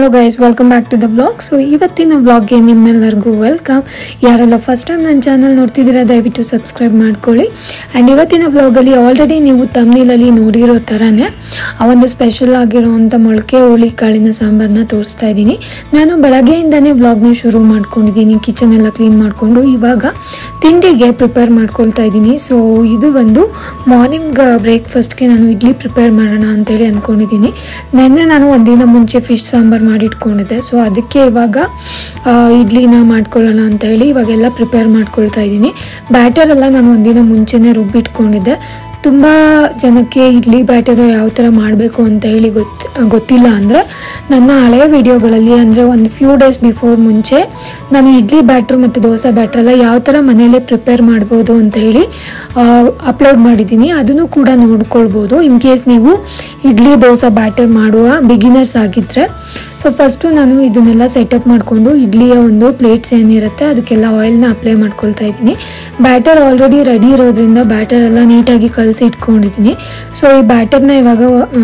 Hello guys, welcome back to the vlog. So ಇವತ್ತಿನ ವ್ಲಾಗ್ಗೆ ನಿಮ್ಮೆಲ್ಲರಿಗೂ welcome. ಯಾರೆಲ್ಲ ಫಸ್ಟ್ ಟೈಮ್ ನನ್ನ ಚಾನಲ್ ನೋಡ್ತಿದ್ದೀರಾ ದಯವಿಟ್ಟು ಸಬ್ಸ್ಕ್ರೈಬ್ ಮಾಡ್ಕೊಳ್ಳಿ. ಆ್ಯಂಡ್ ಇವತ್ತಿನ ವ್ಲಾಗಲ್ಲಿ ಆಲ್ರೆಡಿ ನೀವು ತಮ್ನೇಲಲ್ಲಿ ನೋಡಿರೋ ಥರನೇ ಆ ಒಂದು ಸ್ಪೆಷಲ್ ಆಗಿರೋವಂಥ ಮೊಳಕೆ ಹುಳಿ ಕಾಳಿನ ಸಾಂಬಾರನ್ನ ತೋರಿಸ್ತಾ ಇದ್ದೀನಿ. ನಾನು ಬೆಳಗ್ಗೆಯಿಂದನೇ ವ್ಲಾಗ್ನ ಶುರು ಮಾಡ್ಕೊಂಡಿದ್ದೀನಿ. ಕಿಚನ್ ಎಲ್ಲ ಕ್ಲೀನ್ ಮಾಡಿಕೊಂಡು ಇವಾಗ ತಿಂಡಿಗೆ ಪ್ರಿಪೇರ್ ಮಾಡ್ಕೊಳ್ತಾ ಇದ್ದೀನಿ. ಸೊ ಇದು ಒಂದು ಮಾರ್ನಿಂಗ್ ಬ್ರೇಕ್ಫಾಸ್ಟ್ಗೆ ನಾನು ಇಡ್ಲಿ ಪ್ರಿಪೇರ್ ಮಾಡೋಣ ಅಂತೇಳಿ ಅಂದ್ಕೊಂಡಿದ್ದೀನಿ. ನೆನ್ನೆ ನಾನು ಒಂದಿನ ಮುಂಚೆ ಫಿಶ್ ಸಾಂಬಾರು ಮಾಡಿಟ್ಕೊಂಡಿದ್ದೆ. ಸೊ ಅದಕ್ಕೆ ಇವಾಗ ಇಡ್ಲಿನ ಮಾಡ್ಕೊಳ್ಳೋಣ ಅಂತ ಹೇಳಿ ಇವಾಗೆಲ್ಲ ಪ್ರಿಪೇರ್ ಮಾಡ್ಕೊಳ್ತಾ ಇದ್ದೀನಿ. ಬ್ಯಾಟರ್ ಎಲ್ಲ ನಾನು ಒಂದಿನ ಮುಂಚೆನೇ ರುಬ್ಬಿಟ್ಕೊಂಡಿದ್ದೆ. ತುಂಬ ಜನಕ್ಕೆ ಇಡ್ಲಿ ಬ್ಯಾಟರು ಯಾವ ಥರ ಮಾಡಬೇಕು ಅಂತ ಹೇಳಿ ಗೊತ್ತಿಲ್ಲ ಅಂದರೆ ನನ್ನ ಹಳೆಯ ವಿಡಿಯೋಗಳಲ್ಲಿ ಅಂದರೆ ಒಂದು ಫ್ಯೂ ಡೇಸ್ ಬಿಫೋರ್ ಮುಂಚೆ ನಾನು ಇಡ್ಲಿ ಬ್ಯಾಟ್ರು ಮತ್ತು ದೋಸೆ ಬ್ಯಾಟ್ರೆಲ್ಲ ಯಾವ ಥರ ಮನೆಯಲ್ಲೇ ಪ್ರಿಪೇರ್ ಮಾಡ್ಬೋದು ಅಂತ ಹೇಳಿ ಅಪ್ಲೋಡ್ ಮಾಡಿದ್ದೀನಿ. ಅದನ್ನು ಕೂಡ ನೋಡ್ಕೊಳ್ಬೋದು ಇನ್ ಕೇಸ್ ನೀವು ಇಡ್ಲಿ ದೋಸೆ ಬ್ಯಾಟರ್ ಮಾಡುವ ಬಿಗಿನರ್ಸ್ ಆಗಿದ್ದರೆ. ಸೊ ಫಸ್ಟು ನಾನು ಇದನ್ನೆಲ್ಲ ಸೆಟಪ್ ಮಾಡಿಕೊಂಡು ಇಡ್ಲಿಯ ಒಂದು ಪ್ಲೇಟ್ಸ್ ಏನಿರುತ್ತೆ ಅದಕ್ಕೆಲ್ಲ ಆಯಿಲ್ನ ಅಪ್ಲೈ ಮಾಡ್ಕೊಳ್ತಾ ಇದ್ದೀನಿ. ಬ್ಯಾಟರ್ ಆಲ್ರೆಡಿ ರೆಡಿ ಇರೋದ್ರಿಂದ ಬ್ಯಾಟರ್ ಎಲ್ಲ ನೀಟಾಗಿ ಕಲಸಿ ಇಟ್ಕೊಂಡಿದ್ದೀನಿ. ಸೊ ಈ ಬ್ಯಾಟರ್ನ ಇವಾಗ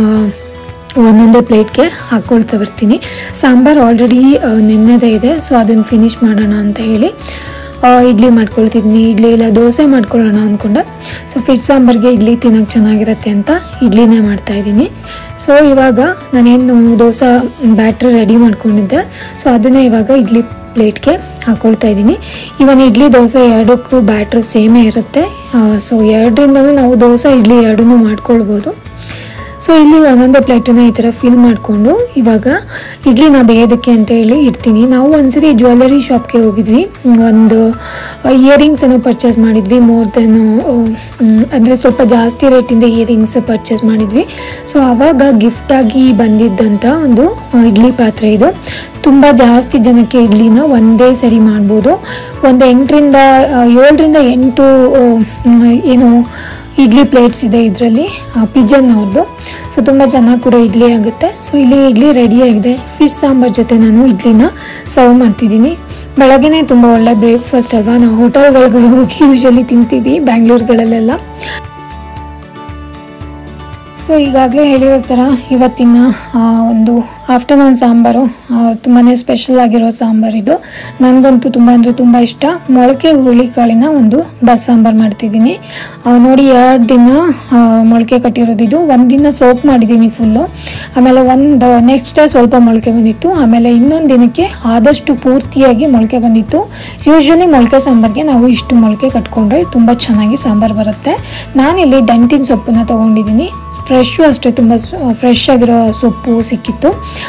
ಒಂದೊಂದೇ ಪ್ಲೇಟ್ಗೆ ಹಾಕ್ಕೊಳ್ತಾ ಬರ್ತೀನಿ. ಸಾಂಬಾರು ಆಲ್ರೆಡಿ ನೆನ್ನೆದೇ ಇದೆ. ಸೊ ಅದನ್ನು ಫಿನಿಶ್ ಮಾಡೋಣ ಅಂತ ಹೇಳಿ ಇಡ್ಲಿ ಮಾಡ್ಕೊಳ್ತಿದ್ದೀನಿ. ಇಡ್ಲಿ ಇಲ್ಲ ದೋಸೆ ಮಾಡ್ಕೊಳ್ಳೋಣ ಅಂದ್ಕೊಂಡೆ. ಸೊ ಫಿಶ್ ಸಾಂಬಾರಿಗೆ ಇಡ್ಲಿ ತಿನ್ನೋಕ್ಕೆ ಚೆನ್ನಾಗಿರುತ್ತೆ ಅಂತ ಇಡ್ಲಿನೇ ಮಾಡ್ತಾಯಿದ್ದೀನಿ. ಸೊ ಇವಾಗ ನಾನೇನು ದೋಸೆ ಬ್ಯಾಟ್ರ್ ರೆಡಿ ಮಾಡ್ಕೊಂಡಿದ್ದೆ. ಸೊ ಅದನ್ನೇ ಇವಾಗ ಇಡ್ಲಿ ಪ್ಲೇಟ್ಗೆ ಹಾಕ್ಕೊಳ್ತಾ ಇದ್ದೀನಿ. ಇವನ್ ಇಡ್ಲಿ ದೋಸೆ ಎರಡಕ್ಕೂ ಬ್ಯಾಟ್ರ್ ಸೇಮೇ ಇರುತ್ತೆ. ಸೊ ಎರಡರಿಂದಲೂ ನಾವು ದೋಸೆ ಇಡ್ಲಿ ಎರಡನ್ನೂ ಮಾಡ್ಕೊಳ್ಬೋದು. ಸೊ ಇಲ್ಲಿ ಒಂದೊಂದೇ ಪ್ಲೇಟನ್ನ ಈ ಥರ ಫಿಲ್ ಮಾಡಿಕೊಂಡು ಇವಾಗ ಇಡ್ಲಿನ ಬೇಯೋದಕ್ಕೆ ಅಂತ ಹೇಳಿ ಇಡ್ತೀನಿ. ನಾವು ಒಂದ್ಸರಿ ಜ್ಯುವೆಲ್ಲರಿ ಶಾಪ್ಗೆ ಹೋಗಿದ್ವಿ. ಒಂದು ಇಯರಿಂಗ್ಸ್ ಏನೋ ಪರ್ಚೇಸ್ ಮಾಡಿದ್ವಿ. ಮೋರ್ ದೆನ್ ಅಂದರೆ ಸ್ವಲ್ಪ ಜಾಸ್ತಿ ರೇಟಿಂದ ಇಯರಿಂಗ್ಸ್ ಪರ್ಚೇಸ್ ಮಾಡಿದ್ವಿ. ಸೊ ಆವಾಗ ಗಿಫ್ಟಾಗಿ ಬಂದಿದ್ದಂಥ ಒಂದು ಇಡ್ಲಿ ಪಾತ್ರೆ ಇದು. ತುಂಬ ಜಾಸ್ತಿ ಜನಕ್ಕೆ ಇಡ್ಲಿನ ಒಂದೇ ಸರಿ ಮಾಡ್ಬೋದು. ಒಂದು 7ರಿಂದ 8 ಏನು ಇಡ್ಲಿ ಪ್ಲೇಟ್ಸ್ ಇದೆ ಇದರಲ್ಲಿ, ಪಿಜನ್ ಅವ್ರದ್ದು. ಸೊ ತುಂಬ ಚೆನ್ನಾಗಿ ಕೂಡ ಇಡ್ಲಿ ಆಗುತ್ತೆ. ಸೊ ಇಲ್ಲಿ ಇಡ್ಲಿ ರೆಡಿಯಾಗಿದೆ. ಫಿಶ್ ಸಾಂಬಾರ್ ಜೊತೆ ನಾನು ಇಡ್ಲಿನ ಸರ್ವ್ ಮಾಡ್ತಿದ್ದೀನಿ. ಬೆಳಗ್ಗೆನೇ ತುಂಬ ಒಳ್ಳೆ ಬ್ರೇಕ್ಫಾಸ್ಟ್ ಅಲ್ವಾ. ನಾವು ಹೋಟೆಲ್ಗಳಿಗೆ ಹೋಗಿ ಯೂಶಲಿ ತಿಂತೀವಿ ಬ್ಯಾಂಗ್ಳೂರ್ಗಳಲ್ಲೆಲ್ಲ. ಸೊ ಈಗಾಗಲೇ ಹೇಳಿರೋ ಥರ ಇವತ್ತಿನ ಒಂದು ಆಫ್ಟರ್ನೂನ್ ಸಾಂಬಾರು ತುಂಬಾ ಸ್ಪೆಷಲ್ ಆಗಿರೋ ಸಾಂಬಾರಿದು. ನನಗಂತೂ ತುಂಬ ಅಂದರೆ ತುಂಬ ಇಷ್ಟ. ಮೊಳಕೆ ಹುರುಳಿಕಾಳಿನ ಒಂದು ಸಾಂಬಾರು ಮಾಡ್ತಿದ್ದೀನಿ. ನೋಡಿ 2 ದಿನ ಮೊಳಕೆ ಕಟ್ಟಿರೋದಿದು. ಒಂದಿನ ಸೋಪ್ ಮಾಡಿದ್ದೀನಿ ಫುಲ್ಲು. ಆಮೇಲೆ ನೆಕ್ಸ್ಟ್ ಡೇ ಸ್ವಲ್ಪ ಮೊಳಕೆ ಬಂದಿತ್ತು. ಆಮೇಲೆ ಇನ್ನೊಂದು ದಿನಕ್ಕೆ ಆದಷ್ಟು ಪೂರ್ತಿಯಾಗಿ ಮೊಳಕೆ ಬಂದಿತ್ತು. ಯೂಶ್ವಲಿ ಮೊಳಕೆ ಸಾಂಬಾರಿಗೆ ನಾವು ಇಷ್ಟು ಮೊಳಕೆ ಕಟ್ಕೊಂಡ್ರೆ ತುಂಬ ಚೆನ್ನಾಗಿ ಸಾಂಬಾರು ಬರುತ್ತೆ. ನಾನಿಲ್ಲಿ ದಂಟಿನ ಸೊಪ್ಪನ್ನ ತೊಗೊಂಡಿದ್ದೀನಿ. ಫ್ರೆಶ್ಶು ಅಷ್ಟೇ, ತುಂಬ ಫ್ರೆಶ್ ಆಗಿರೋ ಸೊಪ್ಪು ಸಿಕ್ಕಿತ್ತು.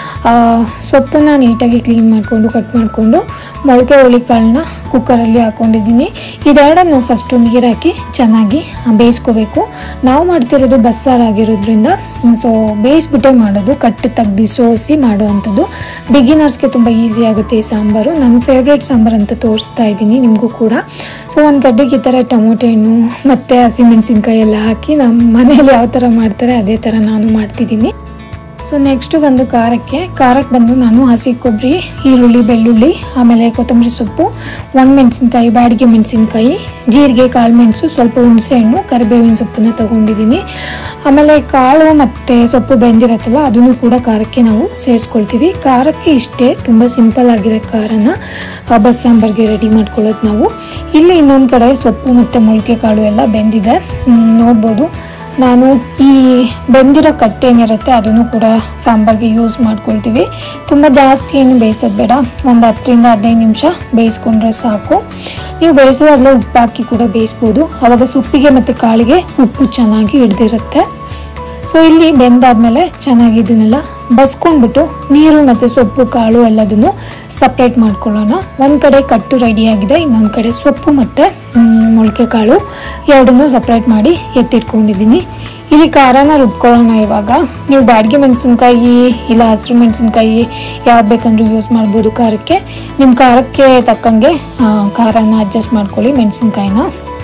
ಸೊಪ್ಪನ್ನ ನೀಟಾಗಿ ಕ್ಲೀನ್ ಮಾಡಿಕೊಂಡು ಕಟ್ ಮಾಡಿಕೊಂಡು ಮೊಳಕೆ ಹುರುಳಿಕಾಳನ್ನ ಕುಕ್ಕರಲ್ಲಿ ಹಾಕ್ಕೊಂಡಿದ್ದೀನಿ. ಇದೆರಡನ್ನು ಫಸ್ಟು ನೀರು ಹಾಕಿ ಚೆನ್ನಾಗಿ ಬೇಯಿಸ್ಕೋಬೇಕು. ನಾವು ಮಾಡ್ತಿರೋದು ಬಸ್ಸಾರಾಗಿರೋದ್ರಿಂದ ಸೊ ಬೇಯಿಸ್ಬಿಟ್ಟೆ ಮಾಡೋದು, ಕಟ್ಟು ತೆಗ್ದು ಸೋಸಿ ಮಾಡೋ ಅಂಥದ್ದು. ಬಿಗಿನರ್ಸ್ಗೆ ತುಂಬ ಈಸಿ ಆಗುತ್ತೆ ಈ ಸಾಂಬಾರು. ನನ್ನ ಫೇವ್ರೇಟ್ ಸಾಂಬಾರು ಅಂತ ತೋರಿಸ್ತಾ ಇದ್ದೀನಿ ನಿಮಗೂ ಕೂಡ. ಸೊ ಒಂದು ಗಡ್ಡೆಗೆ ಈ ಥರ ಟೊಮೊಟೊ ಹಣ್ಣು ಮತ್ತು ಹಸಿಮೆಣಸಿನ್ಕಾಯಿ ಎಲ್ಲ ಹಾಕಿ ನಮ್ಮ ಮನೇಲಿ ಯಾವ ಥರ ಮಾಡ್ತಾರೆ ಅದೇ ಥರ ನಾನು ಮಾಡ್ತಿದ್ದೀನಿ. ಸೊ ನೆಕ್ಸ್ಟು ಬಂದು ಖಾರಕ್ಕೆ ಬಂದು ನಾನು ಹಸಿ ಕೊಬ್ಬರಿ, ಈರುಳ್ಳಿ, ಬೆಳ್ಳುಳ್ಳಿ, ಆಮೇಲೆ ಕೊತ್ತಂಬರಿ ಸೊಪ್ಪು, ಒಣಮೆಣಸಿನ್ಕಾಯಿ, ಬ್ಯಾಡಿಗೆ ಮೆಣಸಿನ್ಕಾಯಿ, ಜೀರಿಗೆ, ಕಾಳು ಮೆಣಸು, ಸ್ವಲ್ಪ ಹುಣಸೆಹಣ್ಣು, ಕರಿಬೇವಿನ ಸೊಪ್ಪನ್ನ ತೊಗೊಂಡಿದ್ದೀನಿ. ಆಮೇಲೆ ಕಾಳು ಮತ್ತು ಸೊಪ್ಪು ಬೆಂದಿರತ್ತಲ್ಲ ಅದನ್ನು ಕೂಡ ಖಾರಕ್ಕೆ ನಾವು ಸೇರಿಸ್ಕೊಳ್ತೀವಿ. ಖಾರಕ್ಕೆ ಇಷ್ಟೇ, ತುಂಬ ಸಿಂಪಲ್ ಆಗಿದೆ ಖಾರನ ಸಾಂಬಾರಿಗೆ ರೆಡಿ ಮಾಡ್ಕೊಳ್ಳೋದು ನಾವು. ಇಲ್ಲಿ ಇನ್ನೊಂದು ಕಡೆ ಸೊಪ್ಪು ಮತ್ತು ಮೊಳಕೆ ಕಾಳು ಎಲ್ಲ ಬೆಂದಿದೆ ನೋಡ್ಬೋದು. ನಾನು ಈ ಬೆಂದಿರೋ ಕಟ್ಟೇನಿರುತ್ತೆ ಅದನ್ನು ಕೂಡ ಸಾಂಬಾರಿಗೆ ಯೂಸ್ ಮಾಡ್ಕೊಳ್ತೀವಿ. ತುಂಬ ಜಾಸ್ತಿ ಏನು ಬೇಯಿಸೋದು ಬೇಡ. ಒಂದು 10ರಿಂದ 15 ನಿಮಿಷ ಬೇಯಿಸ್ಕೊಂಡ್ರೆ ಸಾಕು. ನೀವು ಬೇಯಿಸುವಾಗಲೇ ಉಪ್ಪು ಹಾಕಿ ಕೂಡ ಬೇಯಿಸ್ಬೋದು. ಆವಾಗ ಸೊಪ್ಪಿಗೆ ಮತ್ತು ಕಾಳಿಗೆ ಉಪ್ಪು ಚೆನ್ನಾಗಿ ಹಿಡ್ದಿರುತ್ತೆ. ಸೊ ಇಲ್ಲಿ ಬೆಂದಾದ್ಮೇಲೆ ಚೆನ್ನಾಗಿ ಇದನ್ನೆಲ್ಲ ಬಸ್ಕೊಂಡ್ಬಿಟ್ಟು ನೀರು ಮತ್ತು ಸೊಪ್ಪು ಕಾಳು ಎಲ್ಲದನ್ನು ಸಪ್ರೇಟ್ ಮಾಡ್ಕೊಳ್ಳೋಣ. ಒಂದು ಕಡೆ ಕಟ್ಟು ರೆಡಿಯಾಗಿದೆ, ಇನ್ನೊಂದು ಕಡೆ ಸೊಪ್ಪು ಮತ್ತು ಮೊಳಕೆ ಕಾಳು ಎರಡನ್ನೂ ಸಪ್ರೇಟ್ ಮಾಡಿ ಎತ್ತಿಟ್ಕೊಂಡಿದ್ದೀನಿ. ಇಲ್ಲಿ ಖಾರನ ರುಬ್ಕೊಳ್ಳೋಣ. ಇವಾಗ ನೀವು ಬ್ಯಾಡಿಗೆ ಮೆಣಸಿನ್ಕಾಯಿ ಇಲ್ಲ ಹಸಿರು ಮೆಣಸಿನ್ಕಾಯಿ ಯಾವ್ದು ಬೇಕಂದ್ರೂ ಯೂಸ್ ಮಾಡ್ಬೋದು ಖಾರಕ್ಕೆ. ನಿಮ್ಮ ಖಾರಕ್ಕೆ ತಕ್ಕಂಗೆ ಖಾರನ ಅಡ್ಜಸ್ಟ್ ಮಾಡ್ಕೊಳ್ಳಿ ಮೆಣಸಿನ್ಕಾಯಿನ.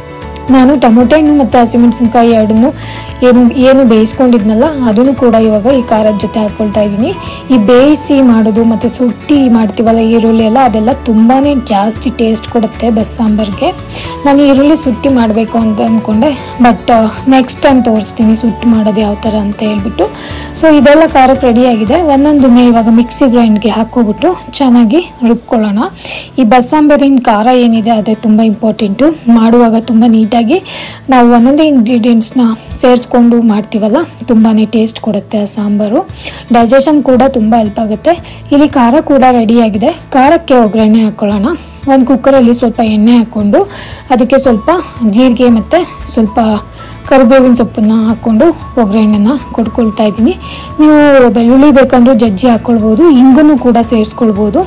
ನಾನು ಟೊಮೊಟೊ ಹಣ್ಣು ಮತ್ತು ಹಸಿಮೆಣಸಿನ್ಕಾಯಿ ಎರಡನ್ನೂ ಏನು ಬೇಯಿಸ್ಕೊಂಡಿದ್ನಲ್ಲ ಅದನ್ನು ಕೂಡ ಇವಾಗ ಈ ಖಾರದ ಜೊತೆ ಹಾಕ್ಕೊಳ್ತಾ ಇದ್ದೀನಿ. ಈ ಬೇಯಿಸಿ ಮಾಡೋದು ಮತ್ತು ಸುಟ್ಟಿ ಮಾಡ್ತೀವಲ್ಲ ಈರುಳ್ಳಿ ಎಲ್ಲ, ಅದೆಲ್ಲ ತುಂಬಾ ಜಾಸ್ತಿ ಟೇಸ್ಟ್ ಕೊಡುತ್ತೆ ಬಸ್ಸಾಂಬಾರ್ಗೆ. ನಾನು ಈರುಳ್ಳಿ ಸುಟ್ಟಿ ಮಾಡಬೇಕು ಅಂತ ಅಂದ್ಕೊಂಡೆ, ಬಟ್ ನೆಕ್ಸ್ಟ್ ಟೈಮ್ ತೋರಿಸ್ತೀನಿ ಸುಟ್ಟಿ ಮಾಡೋದು ಯಾವ ಥರ ಅಂತ ಹೇಳ್ಬಿಟ್ಟು. ಸೊ ಇದೆಲ್ಲ ಖಾರಕ್ಕೆ ರೆಡಿಯಾಗಿದೆ. ಒಂದೊಂದನ್ನೇ ಇವಾಗ ಮಿಕ್ಸಿ ಗ್ರೈಂಡ್ಗೆ ಹಾಕ್ಕೊಬಿಟ್ಟು ಚೆನ್ನಾಗಿ ರುಬ್ಕೊಳ್ಳೋಣ. ಈ ಬಸ್ಸಾಂಬಾರಿನ ಖಾರ ಏನಿದೆ ಅದೇ ತುಂಬ ಇಂಪಾರ್ಟೆಂಟು. ಮಾಡುವಾಗ ತುಂಬ ನೀಟಾಗಿ ನಾವು ಒಂದೊಂದೇ ಇಂಗ್ರೀಡಿಯೆಂಟ್ಸ್ನ ಸೇರಿಸ್ಕೊಂಡು ಮಾಡ್ತೀವಲ್ಲ, ತುಂಬಾ ಟೇಸ್ಟ್ ಕೊಡುತ್ತೆ ಆ ಸಾಂಬಾರು. ಡೈಜೆಷನ್ ಕೂಡ ತುಂಬ ಹೆಲ್ಪ್ ಆಗುತ್ತೆ. ಇಲ್ಲಿ ಖಾರ ಕೂಡ ರೆಡಿಯಾಗಿದೆ. ಖಾರಕ್ಕೆ ಒಗ್ಗರಣೆ ಹಾಕ್ಕೊಳ್ಳೋಣ. ಒಂದು ಕುಕ್ಕರಲ್ಲಿ ಸ್ವಲ್ಪ ಎಣ್ಣೆ ಹಾಕ್ಕೊಂಡು ಅದಕ್ಕೆ ಸ್ವಲ್ಪ ಜೀರಿಗೆ ಮತ್ತು ಸ್ವಲ್ಪ ಕರಿಬೇವಿನ ಸೊಪ್ಪನ್ನು ಹಾಕ್ಕೊಂಡು ಒಗ್ಗರಣೆನ ಕೊಡ್ಕೊಳ್ತಾ ಇದ್ದೀನಿ. ನೀವು ಬೆಳ್ಳುಳ್ಳಿ ಬೇಕಂದ್ರೂ ಜಜ್ಜಿ ಹಾಕ್ಕೊಳ್ಬೋದು, ಇಂಗನ್ನು ಕೂಡ ಸೇರಿಸ್ಕೊಳ್ಬೋದು.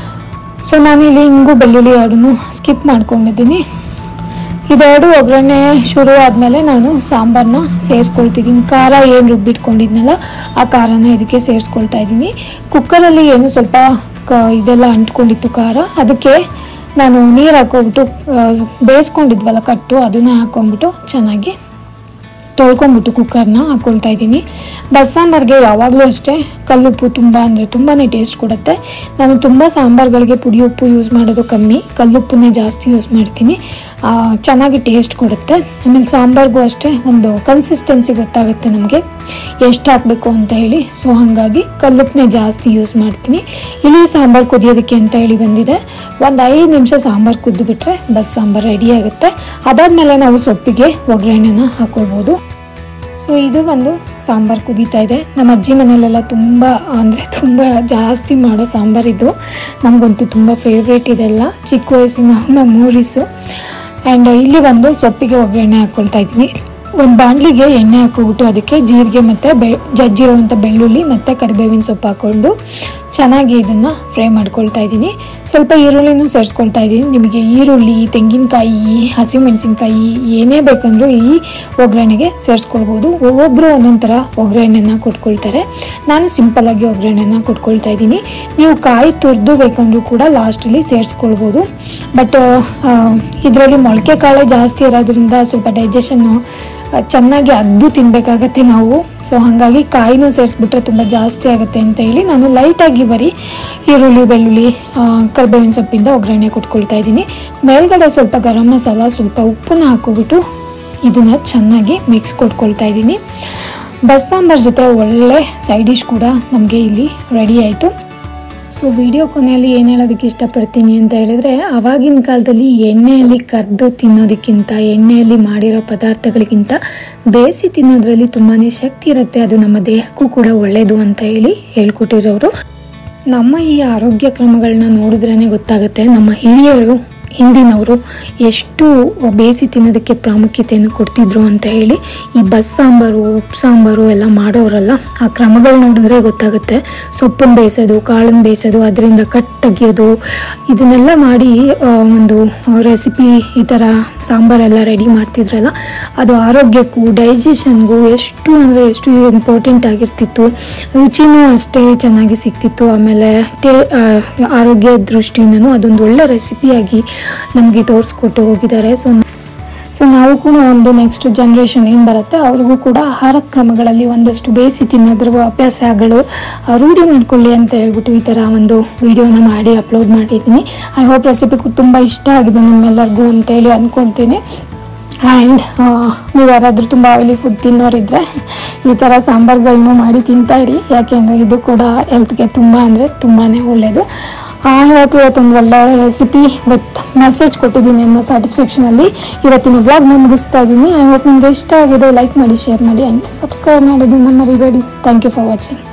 ಸೊ ನಾನಿಲ್ಲಿ ಇಂಗು ಬೆಳ್ಳುಳ್ಳಿ ಎರಡನ್ನೂ ಸ್ಕಿಪ್ ಮಾಡ್ಕೊಂಡಿದ್ದೀನಿ. ಇದೆರಡು ಒಗ್ಗರಣೆ ಶುರು ಆದಮೇಲೆ ನಾನು ಸಾಂಬಾರನ್ನ ಸೇರಿಸ್ಕೊಳ್ತಿದ್ದೀನಿ. ಖಾರ ಏನು ರುಬ್ಬಿಟ್ಕೊಂಡಿದ್ನಲ್ಲ ಆ ಖಾರನ ಇದಕ್ಕೆ ಸೇರಿಸ್ಕೊಳ್ತಾ ಇದ್ದೀನಿ. ಕುಕ್ಕರಲ್ಲಿ ಏನು ಸ್ವಲ್ಪ ಇದೆಲ್ಲ ಅಂಟ್ಕೊಂಡಿತ್ತು ಖಾರ, ಅದಕ್ಕೆ ನಾನು ನೀರು ಹಾಕ್ಕೊಬಿಟ್ಟು ಬೇಯಿಸ್ಕೊಂಡಿದ್ವಲ್ಲ ಕಟ್ಟು, ಅದನ್ನು ಹಾಕ್ಕೊಂಬಿಟ್ಟು ಚೆನ್ನಾಗಿ ತೊಳ್ಕೊಂಬಿಟ್ಟು ಕುಕ್ಕರ್ನ ಹಾಕ್ಕೊಳ್ತಾ ಇದ್ದೀನಿ. ಬಸ್ಸಾಂಬಾರ್ಗೆ ಯಾವಾಗಲೂ ಅಷ್ಟೇ ಕಲ್ಲುಪ್ಪು ತುಂಬ ಅಂದರೆ ತುಂಬಾ ಟೇಸ್ಟ್ ಕೊಡುತ್ತೆ. ನಾನು ತುಂಬ ಸಾಂಬಾರುಗಳಿಗೆ ಪುಡಿ ಉಪ್ಪು ಯೂಸ್ ಮಾಡೋದು ಕಮ್ಮಿ, ಕಲ್ಲುಪ್ಪನ್ನೇ ಜಾಸ್ತಿ ಯೂಸ್ ಮಾಡ್ತೀನಿ. ಚೆನ್ನಾಗಿ ಟೇಸ್ಟ್ ಕೊಡುತ್ತೆ. ಆಮೇಲೆ ಸಾಂಬಾರ್ಗೂ ಅಷ್ಟೇ ಒಂದು ಕನ್ಸಿಸ್ಟೆನ್ಸಿ ಗೊತ್ತಾಗುತ್ತೆ ನಮಗೆ ಎಷ್ಟು ಹಾಕಬೇಕು ಅಂತ ಹೇಳಿ. ಸೊ ಹಾಗಾಗಿ ಕಲ್ಲುಪ್ಪನ್ನೇ ಜಾಸ್ತಿ ಯೂಸ್ ಮಾಡ್ತೀನಿ. ಇಲ್ಲಿ ಸಾಂಬಾರು ಕುದಿಯೋದಕ್ಕೆ ಅಂತ ಹೇಳಿ ಬಂದಿದೆ. ಒಂದು 5 ನಿಮಿಷ ಸಾಂಬಾರು ಕುದ್ದು ಬಿಟ್ಟರೆ ಬಸ್ಸಾಂಬಾರು ರೆಡಿ ಆಗುತ್ತೆ. ಅದಾದಮೇಲೆ ನಾವು ಸೊಪ್ಪಿಗೆ ಒಗ್ಗರಣೆನ ಹಾಕ್ಕೊಳ್ಬೋದು. ಸೊ ಇದು ಒಂದು ಸಾಂಬಾರು ಕುದೀತಾ ಇದೆ. ನಮ್ಮ ಅಜ್ಜಿ ಮನೆಯಲ್ಲೆಲ್ಲ ತುಂಬ ಅಂದರೆ ತುಂಬ ಜಾಸ್ತಿ ಮಾಡೋ ಸಾಂಬಾರಿದ್ದು. ನಮಗಂತೂ ತುಂಬ ಫೇವ್ರೇಟ್ ಇದೆಲ್ಲ, ಚಿಕ್ಕ ವಯಸ್ಸಿನ ಮೆಮೊರೀಸು. ಆ್ಯಂಡ್ ಇಲ್ಲಿ ಒಂದು ಸೊಪ್ಪಿಗೆ ಒಗ್ಗರಣೆ ಹಾಕ್ಕೊಳ್ತಾ ಇದ್ದೀನಿ. ಒಂದು ಬಾಣಲಿಗೆ ಎಣ್ಣೆ ಹಾಕ್ಕೊಬಿಟ್ಟು ಅದಕ್ಕೆ ಜೀರಿಗೆ ಮತ್ತು ಜಜ್ಜಿರುವಂಥ ಬೆಳ್ಳುಳ್ಳಿ ಮತ್ತು ಕರಿಬೇವಿನ ಸೊಪ್ಪು ಹಾಕ್ಕೊಂಡು ಚೆನ್ನಾಗಿ ಇದನ್ನು ಫ್ರೈ ಮಾಡ್ಕೊಳ್ತಾ ಇದ್ದೀನಿ. ಸ್ವಲ್ಪ ಈರುಳ್ಳಿನೂ ಸೇರಿಸ್ಕೊಳ್ತಾ ಇದ್ದೀನಿ. ನಿಮಗೆ ಈರುಳ್ಳಿ, ತೆಂಗಿನಕಾಯಿ, ಹಸಿಮೆಣಸಿನ್ಕಾಯಿ ಏನೇ ಬೇಕಂದ್ರೂ ಈ ಒಗ್ಗರಣೆಗೆ ಸೇರಿಸ್ಕೊಳ್ಬೋದು. ಒಬ್ಬೊಬ್ಬರು ಒಂದೊಂದು ಥರ ಒಗ್ಗರಣೆನ ಕೊಟ್ಕೊಳ್ತಾರೆ. ನಾನು ಸಿಂಪಲ್ಲಾಗಿ ಒಗ್ಗರಣೆನ ಕೊಟ್ಕೊಳ್ತಾ ಇದ್ದೀನಿ. ನೀವು ಕಾಯಿ ತುರಿದು ಬೇಕಂದ್ರೂ ಕೂಡ ಲಾಸ್ಟಲ್ಲಿ ಸೇರಿಸ್ಕೊಳ್ಬೋದು. ಬಟ್ ಇದರಲ್ಲಿ ಮೊಳಕೆ ಕಾಳೆ ಜಾಸ್ತಿ ಇರೋದ್ರಿಂದ ಸ್ವಲ್ಪ ಡೈಜೆಷನ್ನು ಚೆನ್ನಾಗಿ ಅದ್ದು ತಿನ್ನಬೇಕಾಗತ್ತೆ ನಾವು. ಸೊ ಹಾಗಾಗಿ ಕಾಯಿನೂ ಸೇರಿಸ್ಬಿಟ್ರೆ ತುಂಬ ಜಾಸ್ತಿ ಆಗುತ್ತೆ ಅಂತ ಹೇಳಿ ನಾನು ಲೈಟಾಗಿ ಬರೀ ಈರುಳ್ಳಿ, ಬೆಳ್ಳುಳ್ಳಿ, ಕರಿಬೇವಿನ ಸೊಪ್ಪಿಂದ ಒಗ್ಗರಣೆ ಕೊಟ್ಕೊಳ್ತಾ ಇದ್ದೀನಿ. ಮೇಲ್ಗಡೆ ಸ್ವಲ್ಪ ಗರಂ ಮಸಾಲ, ಸ್ವಲ್ಪ ಉಪ್ಪನ್ನ ಹಾಕ್ಕೊಬಿಟ್ಟು ಇದನ್ನು ಚೆನ್ನಾಗಿ ಮಿಕ್ಸ್ ಕೊಟ್ಕೊಳ್ತಾ ಇದ್ದೀನಿ. ಬಸ್ಸಾಂಬಾರ್ ಜೊತೆ ಒಳ್ಳೆ ಸೈಡ್ ಡಿಶ್ ಕೂಡ ನಮಗೆ ಇಲ್ಲಿ ರೆಡಿ ಆಯಿತು. ಸೊ ವಿಡಿಯೋ ಕೊನೆಯಲ್ಲಿ ಏನು ಹೇಳೋದಕ್ಕೆ ಇಷ್ಟಪಡ್ತೀನಿ ಅಂತ ಹೇಳಿದ್ರೆ, ಆವಾಗಿನ ಕಾಲದಲ್ಲಿ ಎಣ್ಣೆಯಲ್ಲಿ ಕರೆದು ತಿನ್ನೋದಕ್ಕಿಂತ, ಎಣ್ಣೆಯಲ್ಲಿ ಮಾಡಿರೋ ಪದಾರ್ಥಗಳಿಗಿಂತ ಬೇಯಿಸಿ ತಿನ್ನೋದ್ರಲ್ಲಿ ತುಂಬಾ ಶಕ್ತಿ ಇರುತ್ತೆ. ಅದು ನಮ್ಮ ದೇಹಕ್ಕೂ ಕೂಡ ಒಳ್ಳೆಯದು ಅಂತ ಹೇಳಿ ಹೇಳ್ಕೊಟ್ಟಿರೋರು. ನಮ್ಮ ಈ ಆರೋಗ್ಯ ಕ್ರಮಗಳನ್ನ ನೋಡಿದ್ರೇ ಗೊತ್ತಾಗುತ್ತೆ ನಮ್ಮ ಹಿರಿಯರು, ಹಿಂದಿನವರು ಎಷ್ಟು ಬೇಯಿಸಿ ತಿನ್ನೋದಕ್ಕೆ ಪ್ರಾಮುಖ್ಯತೆಯನ್ನು ಕೊಡ್ತಿದ್ರು ಅಂತ ಹೇಳಿ. ಈ ಬಸ್ಸಾಂಬಾರು, ಉಪ್ಪು ಸಾಂಬಾರು ಎಲ್ಲ ಮಾಡೋರಲ್ಲ, ಆ ಕ್ರಮಗಳು ನೋಡಿದ್ರೆ ಗೊತ್ತಾಗುತ್ತೆ. ಸೊಪ್ಪನ್ನು ಬೇಯಿಸೋದು, ಕಾಳನ್ನು ಬೇಯಿಸೋದು, ಅದರಿಂದ ಕಟ್ ತೆಗಿಯೋದು, ಇದನ್ನೆಲ್ಲ ಮಾಡಿ ಒಂದು ರೆಸಿಪಿ ಈ ಥರ ಸಾಂಬಾರೆಲ್ಲ ರೆಡಿ ಮಾಡ್ತಿದ್ರಲ್ಲ, ಅದು ಆರೋಗ್ಯಕ್ಕೂ ಡೈಜೆಷನ್ಗೂ ಎಷ್ಟು ಅಂದರೆ ಎಷ್ಟು ಇಂಪಾರ್ಟೆಂಟ್ ಆಗಿರ್ತಿತ್ತು. ರುಚಿನೂ ಅಷ್ಟೇ ಚೆನ್ನಾಗಿ ಸಿಗ್ತಿತ್ತು. ಆಮೇಲೆ ಆರೋಗ್ಯ ದೃಷ್ಟಿಯಿಂದನೂ ಅದೊಂದು ಒಳ್ಳೆ ರೆಸಿಪಿಯಾಗಿ ನಮಗೆ ತೋರಿಸ್ಕೊಟ್ಟು ಹೋಗಿದ್ದಾರೆ. ಸೊ ನಾವು ಕೂಡ ಒಂದು ನೆಕ್ಸ್ಟ್ ಜನ್ರೇಷನ್ ಏನು ಬರುತ್ತೆ ಅವ್ರಿಗೂ ಕೂಡ ಆಹಾರ ಕ್ರಮಗಳಲ್ಲಿ ಒಂದಷ್ಟು ಬೇಯಿಸಿ ತಿನ್ನೋದ್ರ ಅಭ್ಯಾಸಗಳು ರೂಢಿ ಮಾಡ್ಕೊಳ್ಳಿ ಅಂತ ಹೇಳ್ಬಿಟ್ಟು ಈ ಥರ ಒಂದು ವಿಡಿಯೋನ ಮಾಡಿ ಅಪ್ಲೋಡ್ ಮಾಡಿದ್ದೀನಿ. ಐ ಹೋಪ್ ರೆಸಿಪಿ ತುಂಬ ಇಷ್ಟ ಆಗಿದೆ ನಿಮ್ಮೆಲ್ಲರಿಗೂ ಅಂತೇಳಿ ಅಂದ್ಕೊಳ್ತೀನಿ. ಆ್ಯಂಡ್ ನೀವು ಯಾರಾದರೂ ತುಂಬ ಆಯಿಲಿ ಫುಡ್ ತಿನ್ನೋರಿದ್ದರೆ ಈ ಥರ ಸಾಂಬಾರುಗಳನ್ನೂ ಮಾಡಿ ತಿಂತಾಯಿರಿ, ಯಾಕೆಂದರೆ ಇದು ಕೂಡ ಹೆಲ್ತ್ಗೆ ತುಂಬ ಅಂದರೆ ತುಂಬಾ ಒಳ್ಳೆಯದು. ಐ ಹೋಪ್ ಇವತ್ತೊಂದು ಒಳ್ಳೆ ರೆಸಿಪಿ ವಿತ್ ಮೆಸೇಜ್ ಕೊಟ್ಟಿದ್ದೀನಿ ನಿಮ್ಮ ಸ್ಯಾಟಿಸ್ಫ್ಯಾಕ್ಷನಲ್ಲಿ. ಇವತ್ತಿನ ವ್ಲಾಗ್ನ ಮುಗಿಸ್ತಾ ಇದ್ದೀನಿ. ಐ ಹೋಪ್ ನಿಮಗೆ ಇಷ್ಟ ಆಗಿದೆ. ಲೈಕ್ ಮಾಡಿ, ಶೇರ್ ಮಾಡಿ ಆ್ಯಂಡ್ ಸಬ್ಸ್ಕ್ರೈಬ್ ಮಾಡೋದನ್ನು ಮರಿಬೇಡಿ. Thank you for watching.